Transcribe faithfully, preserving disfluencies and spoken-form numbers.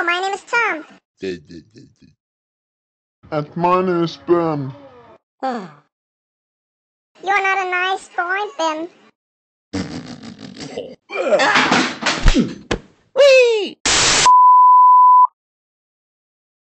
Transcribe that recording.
my name is Tom. And my name is Ben. You're not a nice boy, Ben.